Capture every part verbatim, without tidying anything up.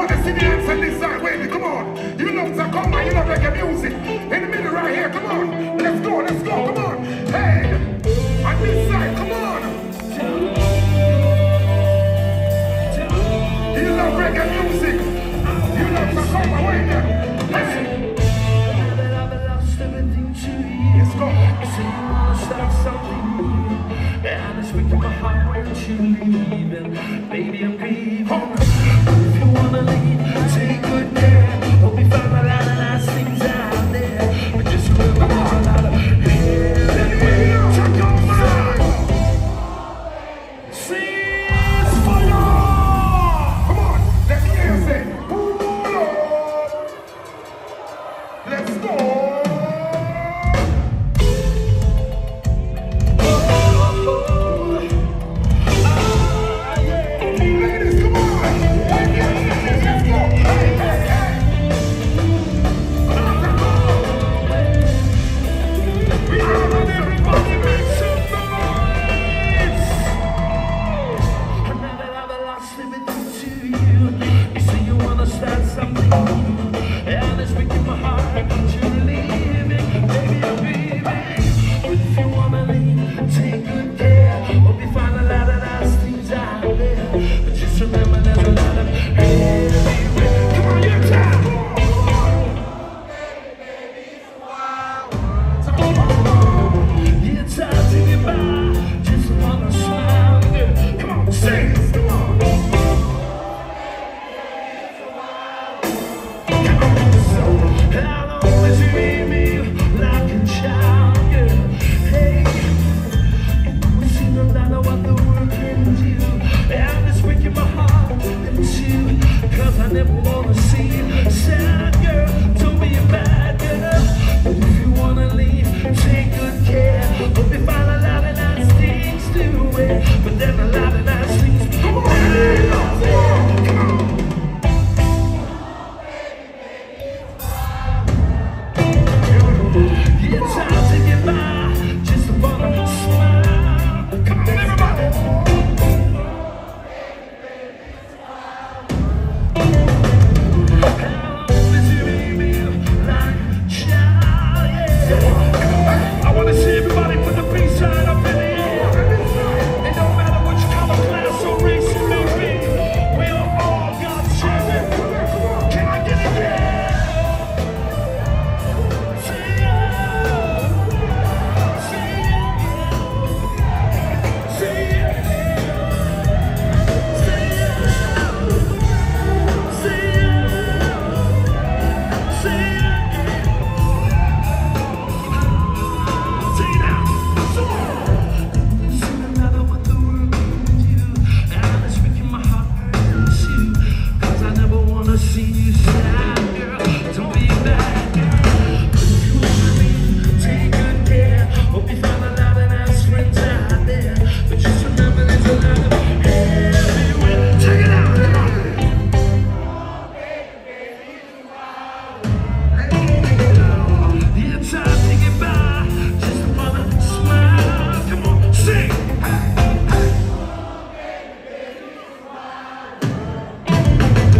want to see the hands on this side. Wait, come on. You love Tacoma, you love reggae music. In the middle right here, come on. Let's go, let's go, come on. Hey, on this side, come on. You love reggae music. You love Tacoma, wait there. Hey. Let's go. And it's breaking my heart when you leaving. Baby, I'm grieving. If you wanna leave, take good care. Hope you find a lot of nice things out there. But just remember there's a lot of hell. Check your mind. Sings for you. Come on, let me hear you say, pull up. Let's go.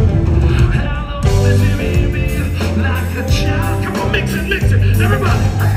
Like a child, come on, mix it, mix it, everybody.